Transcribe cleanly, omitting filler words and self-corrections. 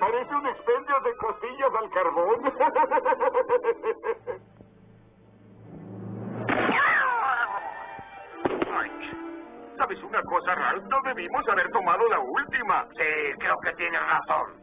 Parece un expendio de costillas al carbón. Ay, ¿sabes una cosa, Ralph? No debimos haber tomado la última. Sí, creo que tienes razón.